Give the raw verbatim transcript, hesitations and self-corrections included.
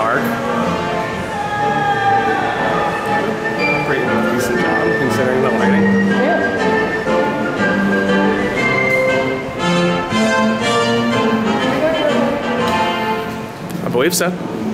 dark. Pretty decent job considering the lighting. Yeah. I believe so.